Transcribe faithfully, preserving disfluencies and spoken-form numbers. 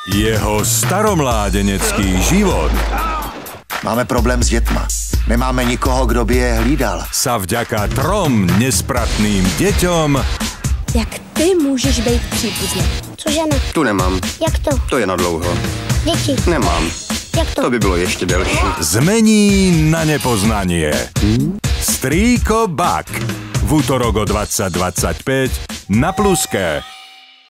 Jeho staromládenecký život máme problém s dětma. Nemáme nikoho, kdo by je hlídal. sa vďaka trom nespratným deťom Jak ty můžeš být příbuzný? Cože ne? Tu nemám. Jak to? To je na dlouho. Děti. Nemám. Jak to? To by bylo ještě delší. zmení na nepoznanie. Strýko Bak v útorok o dvadsať dvadsaťpäť na Pluske.